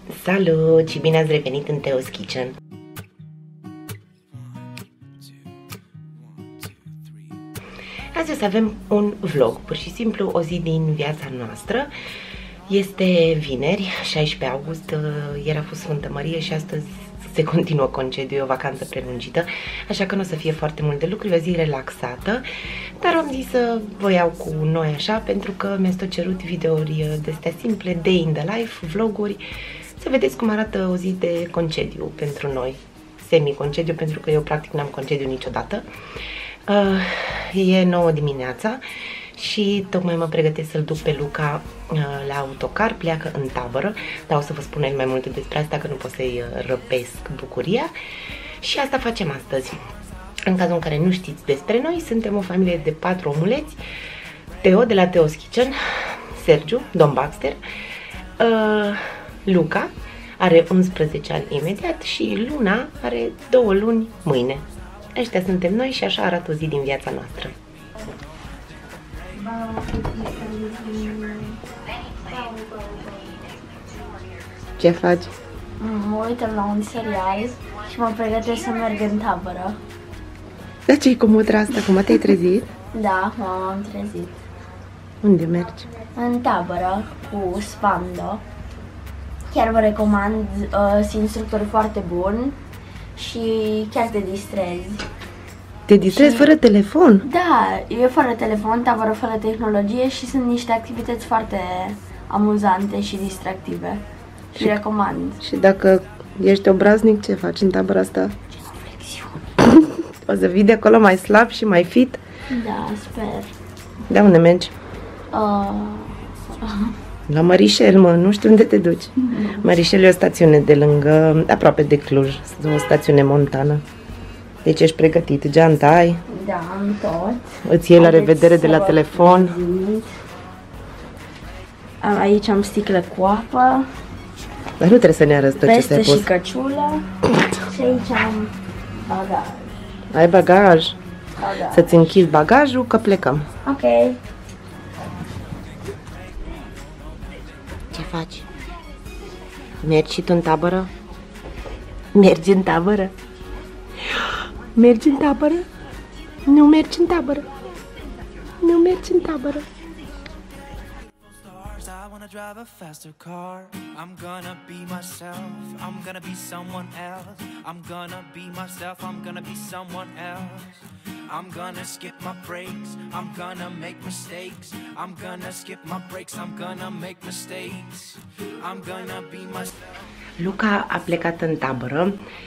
Salut și bine ați revenit în Teo's Kitchen! Azi o să avem un vlog, pur și simplu o zi din viața noastră. Este vineri, 16 august, ieri a fost Sfântă Mărie și astăzi se continuă concediu, e o vacanță prelungită, așa că nu o să fie foarte mult de lucru, e o zi relaxată, dar am zis să vă iau cu noi așa, pentru că mi-ați tot cerut videouri de-astea simple, day in the life, vloguri, să vedeți cum arată o zi de concediu pentru noi, semi-concediu, pentru că eu practic n-am concediu niciodată. E 9 dimineața și tocmai mă pregătesc să-l duc pe Luca la autocar, pleacă în tabără, dar o să vă spun mai multe despre asta, că nu pot să-i răpesc bucuria. Și asta facem astăzi. În cazul în care nu știți despre noi, suntem o familie de 4 omuleți: Teo de la Teo's Kitchen, Sergiu, Don Baxter, Luca are 11 ani imediat și Luna are 2 luni mâine. Ăștia suntem noi și așa arată o zi din viața noastră. Ce faci? Mă uităm la un serial și mă pregătesc să merg în tabără. Dar ce-i cu mutra asta? Cum te-ai trezit? Da, m-am trezit. Unde mergi? În tabără cu Spando. Chiar vă recomand, sunt instructori foarte buni și chiar te distrezi. Te distrezi fără telefon? Da, e fără telefon, tabără fără tehnologie și sunt niște activități foarte amuzante și distractive. Și recomand. Și dacă ești obraznic, ce faci în tabăra asta? Genuflexiuni. O să vii de acolo mai slab și mai fit? Da, sper. De unde mergi? La Mărișel, mă, nu știu unde te duci. Mărișel e o stațiune de lângă, aproape de Cluj, o stațiune montană. Deci ești pregătit, geanta ai? Da, am tot. Îți iei la revedere de la telefon? Aici am sticlă cu apă. Dar nu trebuie să ne arăți tot ce ți-ai Vestă pus. și căciulă. Și aici am bagaj. Ai bagaj? Să-ți închizi bagajul, că plecăm. Ok. Ce faci? Mergi și tu în tabără? Mergi în tabără? Mergi în tabără? Nu mergi în tabără? Nu mergi în tabără? I wanna drive a faster car. I'm gonna be myself. I'm gonna be someone else. I'm gonna be myself. I'm gonna be someone else. I'm gonna skip my breaks. I'm gonna make mistakes. I'm gonna skip my breaks. I'm gonna make mistakes. I'm gonna be myself. Luca a plecat în tabără.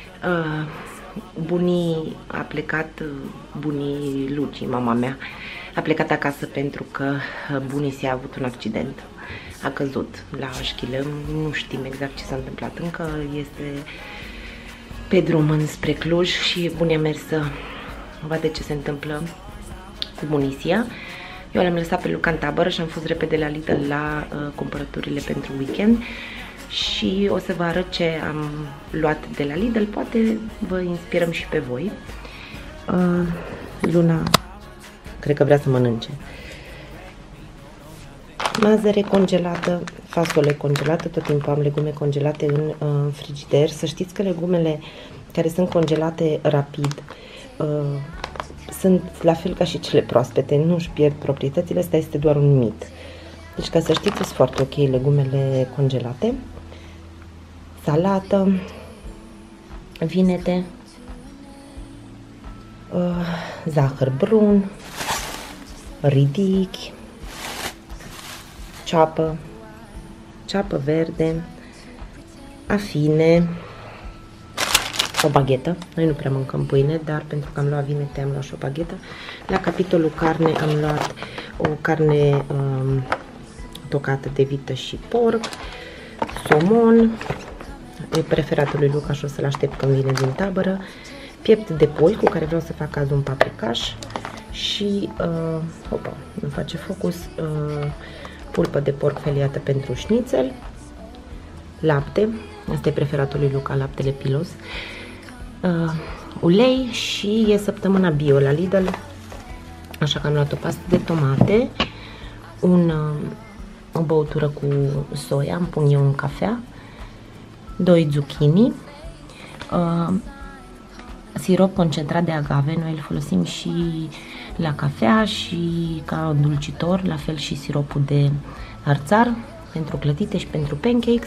Bunii a plecat, bunii Luci, mama mea, a plecat acasă pentru că bunii a avut un accident. A căzut la Șchilă, nu știm exact ce s-a întâmplat încă, este pe drum înspre Cluj și bunii a mers să vadă ce se întâmplă cu bunisia. Eu l-am lăsat pe Luca în tabără și am fost repede la Lidl la cumpărăturile pentru weekend și o să vă arăt ce am luat de la Lidl, poate vă inspirăm și pe voi. Luna cred că vrea să mănânce. Mazăre congelată, fasole congelată, tot timpul am legume congelate în frigider. Să știți că legumele care sunt congelate rapid sunt la fel ca și cele proaspete, nu își pierd proprietățile, asta este doar un mit. Deci ca să știți, sunt foarte ok legumele congelate. Salată, vinete, zahăr brun, ridichi, ceapă verde, afine, o baghetă. Noi nu prea mâncăm pâine, dar pentru că am luat vinete am luat și o baghetă. La capitolul carne am luat o carne tocată de vită și porc, somon, e preferatul lui Luca și o să-l aștept când vine din tabără, piept de pui cu care vreau să fac azi un paprikaș și, opa, nu face focus, pulpă de porc feliată pentru șnițel, lapte, asta e preferatul lui Luca, laptele Pilos, ulei și e săptămâna bio la Lidl, așa că am luat o pastă de tomate, o băutură cu soia, îmi pun eu în cafea 2 zucchini, sirop concentrat de agave, noi îl folosim și la cafea și ca îndulcitor, la fel și siropul de arțar pentru clătite și pentru pancakes.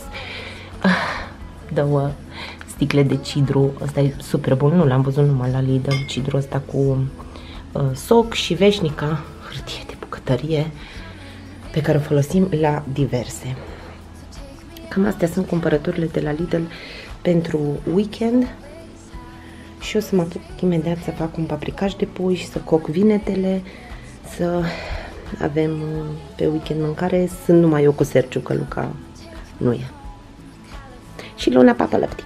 2 sticle de cidru, ăsta e super bun, nu l-am văzut numai la Lidl, cidru ăsta cu soc și veșnica hârtie de bucătărie pe care o folosim la diverse. Cam astea sunt cumpărăturile de la Lidl pentru weekend și o să mă apuc imediat să fac un paprikaș de pui și să coc vinetele, să avem pe weekend mâncare. Sunt numai eu cu Sergiu, că Luca nu e. Și Luna papă lăptic.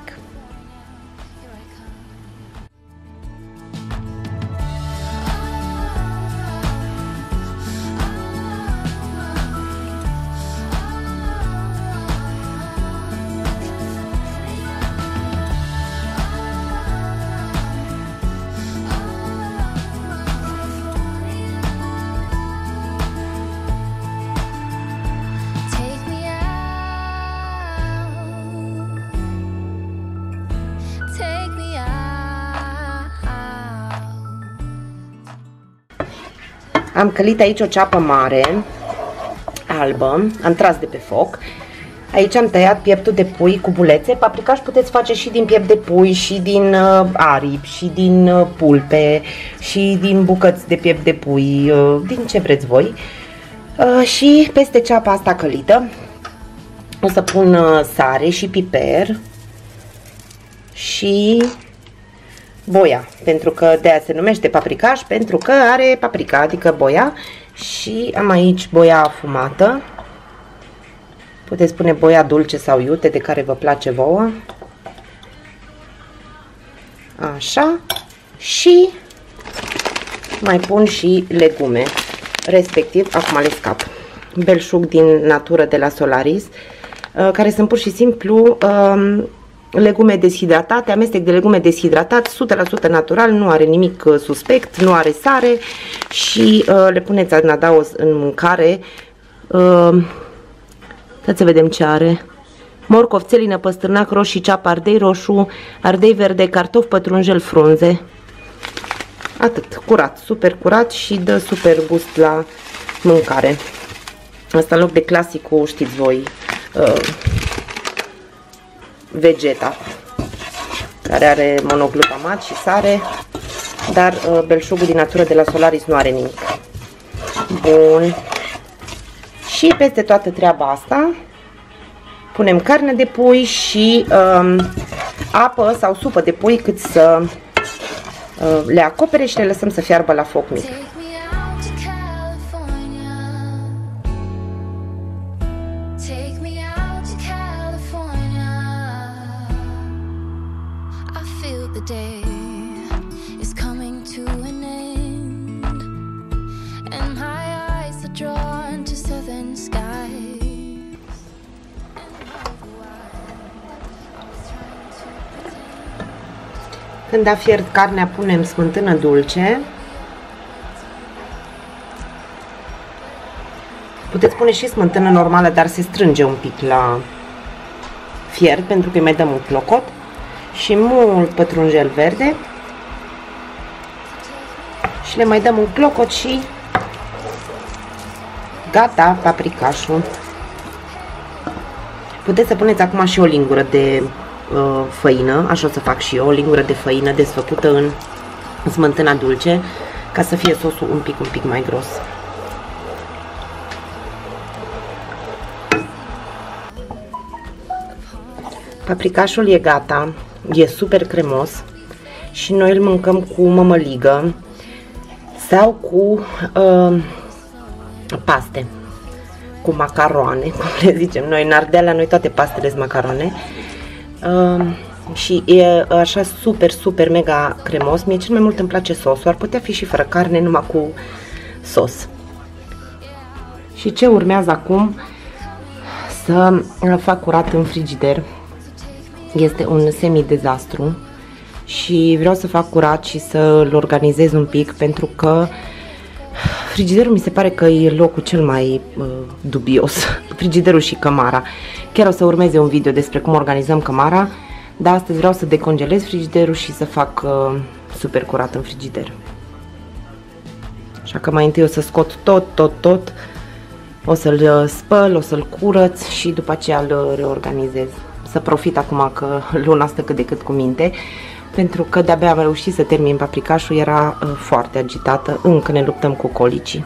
Am călit aici o ceapă mare, albă, am tras de pe foc. Aici am tăiat pieptul de pui cu bulețe. Paprikaș puteți face și din piept de pui, și din aripi, și din pulpe, și din bucăți de piept de pui, din ce vreți voi. Și peste ceapa asta călită o să pun sare și piper și boia, pentru că de aia se numește paprikaș, pentru că are paprika, adică boia. Și am aici boia afumată. Puteți pune boia dulce sau iute, de care vă place vouă. Așa. Și mai pun și legume, respectiv, acum le scap, belșug din natură de la Solaris, care sunt pur și simplu legume deshidratate, amestec de legume deshidratat, 100% natural, nu are nimic suspect, nu are sare și le puneți în adaos în mâncare. Să vedem ce are. Morcov, țelină, păstârnac, roșii, ceapă, ardei roșu, ardei verde, cartofi, pătrunjel, frunze. Atât, curat, super curat și dă super gust la mâncare. Asta în loc de clasicul, știți voi, Vegeta, care are monoglutamat și sare, dar belșugul din natură de la Solaris nu are nimic. Bun. Și peste toată treaba asta punem carne de pui și apă sau supă de pui cât să le acopere și le lăsăm să fiarbă la foc mic. Când a fiert carnea, punem smântână dulce. Puteți pune și smântână normală, dar se strânge un pic la fiert, pentru că îi mai dăm un clocot. Și mult pătrunjel verde. Și le mai dăm un clocot și gata paprikașul. Puteți să puneți acum și o lingură de făină, așa o să fac și eu, o lingură de făină desfăcută în smântâna dulce, ca să fie sosul un pic mai gros. Paprikașul e gata, e super cremos și noi îl mâncăm cu mămăligă sau cu paste, cu macaroane, cum le zicem noi în Ardeal. La noi toate pastele sunt macaroane. Și e așa super mega cremos. Mie cel mai mult îmi place sosul, ar putea fi și fără carne, numai cu sos. Și ce urmează acum? Să fac curat în frigider. Este un semi-dezastru și vreau să fac curat și să-l organizez un pic, pentru că Frigiderul mi se pare că e locul cel mai dubios. Frigiderul și cămara. Chiar o să urmeze un video despre cum organizăm cămara, dar astăzi vreau să decongelez frigiderul și să fac super curat în frigider. Așa că mai întâi o să scot tot. O să-l spăl, o să-l curăț și după aceea îl reorganizez. Să profit acum că luna stă cât de cât cu minte, pentru că de-abia am reușit să termin paprikașul, era foarte agitată, încă ne luptăm cu colicii.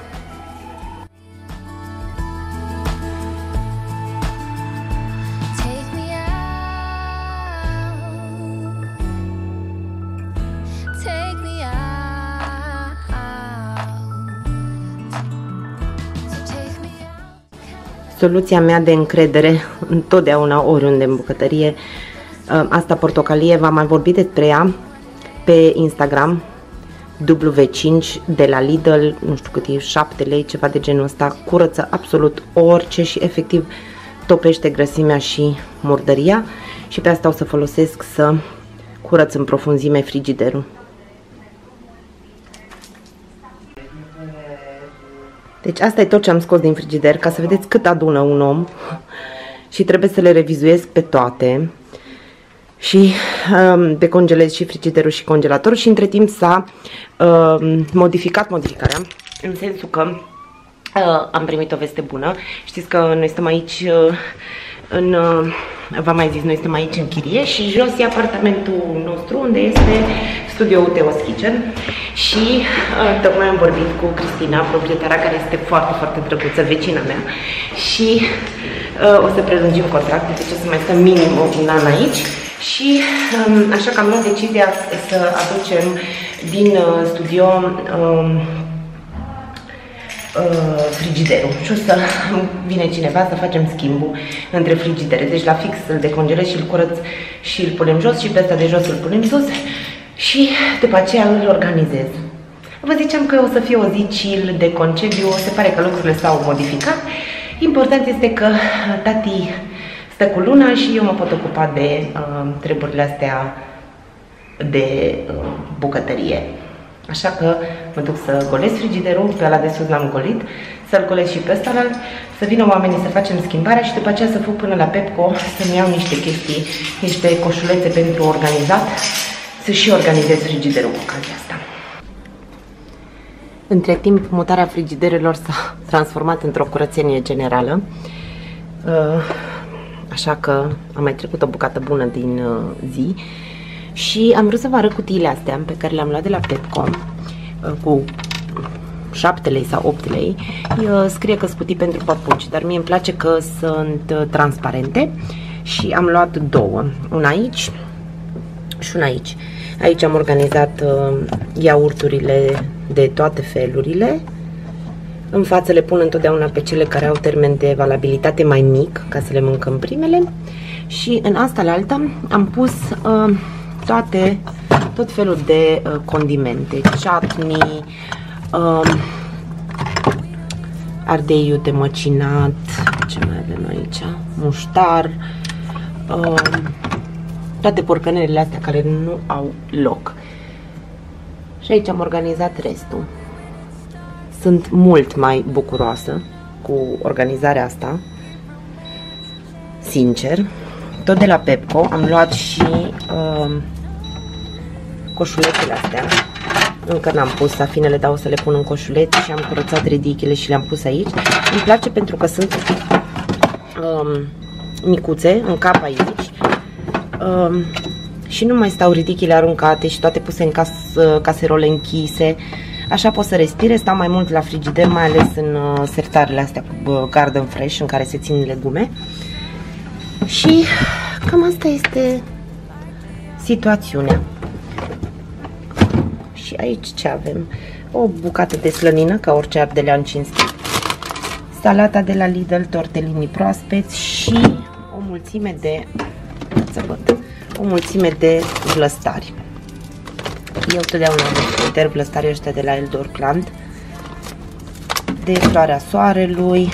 Soluția mea de încredere, întotdeauna, oriunde în bucătărie, asta portocalie, v-am mai vorbit despre ea pe Instagram, W5 de la Lidl, nu știu cât e, 7 lei, ceva de genul ăsta, curăță absolut orice și efectiv topește grăsimea și murdăria și pe asta o să folosesc să curăț în profunzime frigiderul. Deci asta e tot ce am scos din frigider, ca să vedeți cât adună un om și trebuie să le revizuiesc pe toate și decongelez și frigiderul și congelatorul și între timp s-a modificat modificarea, în sensul că am primit o veste bună. Știți că noi stăm aici v-am mai zis, noi suntem aici în chirie și jos e apartamentul nostru unde este studioul Teo's Kitchen și tocmai am vorbit cu Cristina, proprietara, care este foarte, foarte drăguță, vecina mea, și o să prelungim contractul, deci o să mai stăm minim un an aici și așa că am luat decizia să aducem din studio frigiderul și o să vine cineva să facem schimbul între frigidere. Deci la fix îl decongelez și îl curăț și îl punem jos și pe ăsta de jos îl punem sus și după aceea îl organizez. Vă ziceam că o să fie o zi chill de concediu, se pare că lucrurile s-au modificat. Important este că tati stă cu luna și eu mă pot ocupa de treburile astea de bucătărie. Așa că mă duc să golesc frigiderul, pe ăla de sus l-am golit, să-l golesc și pe ăsta, să vină oamenii să facem schimbarea și după aceea să fug până la Pepco să-mi iau niște chestii, niște coșulețe pentru organizat, să și organizez frigiderul cu ocazia asta. Între timp, mutarea frigiderelor s-a transformat într-o curățenie generală, așa că am mai trecut o bucată bună din zi. Și am vrut să vă arăt cutiile astea pe care le-am luat de la Pepco cu 7 lei sau 8 lei. Scrie că sunt cutii pentru papuci, dar mie îmi place că sunt transparente și am luat două. Una aici și una aici. Aici am organizat iaurturile de toate felurile. În față le pun întotdeauna pe cele care au termen de valabilitate mai mic, ca să le mâncăm primele. Și în asta la altă am pus tot felul de condimente, chutney, ardei iute măcinat, ce mai avem aici, muștar, toate porcănelele astea care nu au loc. Și aici am organizat restul. Sunt mult mai bucuroasă cu organizarea asta, sincer. Tot de la Pepco am luat și coșulețele astea. Încă n-am pus safinele, dar o să le pun în coșulețe și am curățat ridichile și le-am pus aici. Îmi place pentru că sunt micuțe, în cap aici. Și nu mai stau ridichile aruncate și toate puse în caserole închise. Așa pot să respire, stau mai mult la frigider, mai ales în sertarele astea cu Garden Fresh în care se țin legume. Și cam asta este situațiunea. Și aici ce avem? O bucată de slănină, ca orice ardelean cinstit, salata de la Lidl, tortellini proaspeți și o mulțime de, o mulțime de vlăstari. Eu totdeauna consider vlăstarii ăștia de la Eldor Plant, de floarea soarelui,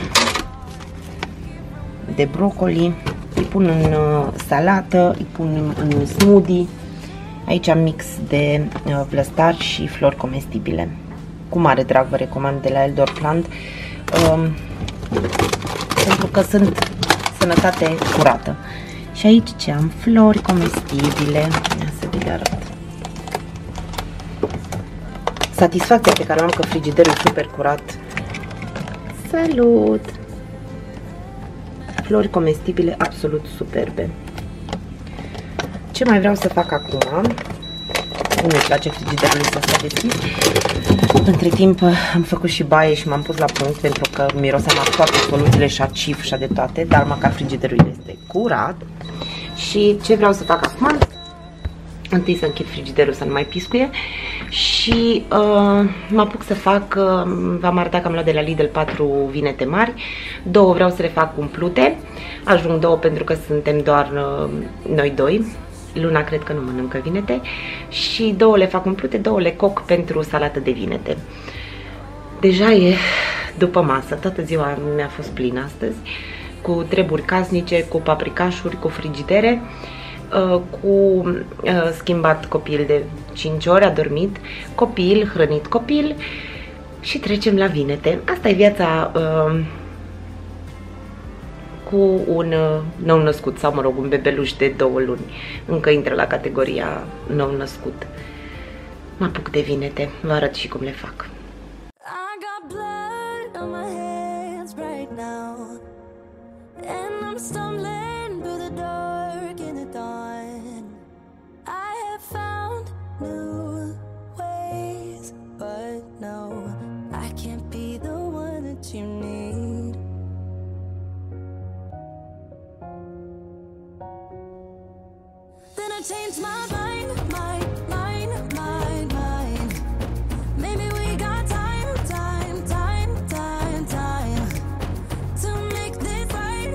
de brocoli. Îi pun în salată, îi pun în smoothie. Aici am mix de vlăstari și flori comestibile. cu mare drag vă recomand de la Eldor Plant, pentru că sunt sănătate curată. Și aici ce am? Flori comestibile. Ia să vi le arăt. Satisfacția pe care o am că frigiderul e super curat. Salut! Flori comestibile absolut superbe. Ce mai vreau să fac acum? Nu-mi place frigiderul să stea deschis. Între timp am făcut și baie și m-am pus la punct pentru că miroseam toate soluțiile și a cif și de toate, dar măcar frigiderul este curat. Și ce vreau să fac acum? Întâi să închid frigiderul să nu mai piscuie și mă apuc să fac, v-am arătat că am luat de la Lidl 4 vinete mari, 2 vreau să le fac umplute, ajung 2 pentru că suntem doar noi doi. Luna cred că nu mănâncă vinete și 2 le fac umplute, 2 le coc pentru salată de vinete. Deja e după masă, toată ziua mi-a fost plină astăzi, cu treburi casnice, cu paprikașuri, cu frigidere, cu schimbat copil de 5 ori, a dormit copil, hrănit copil și trecem la vinete. Asta e viața cu un nou născut sau, mă rog, un bebeluș de 2 luni. Încă intră la categoria nou născut. Mă apuc de vinete, vă arăt și cum le fac. Change my mind. Maybe we got time to make this right.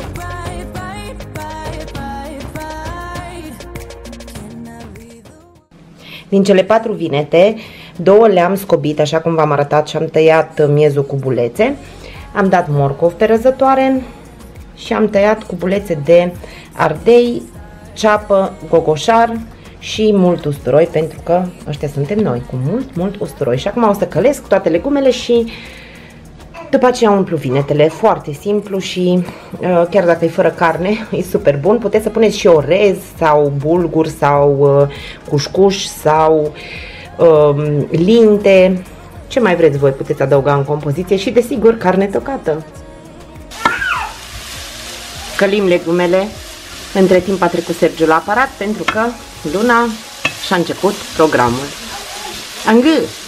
Can I be the... Din cele 4 vinete, 2 le-am scobit, așa cum v-am arătat, și am tăiat miezul cu bulețe. Am dat morcov pe răzătoare și am tăiat cu bulețe de ardei, ceapă, gogoșar și mult usturoi, pentru că ăștia suntem noi, cu mult usturoi. Și acum o să călesc toate legumele și după aceea umplu vinetele. Foarte simplu și chiar dacă e fără carne, e super bun. Puteți să puneți și orez sau bulgur sau cușcuș sau linte. Ce mai vreți voi puteți adăuga în compoziție și desigur carne tocată. Călim legumele. Între timp a trecut Sergiu la aparat pentru că Luna și-a început programul. Angă!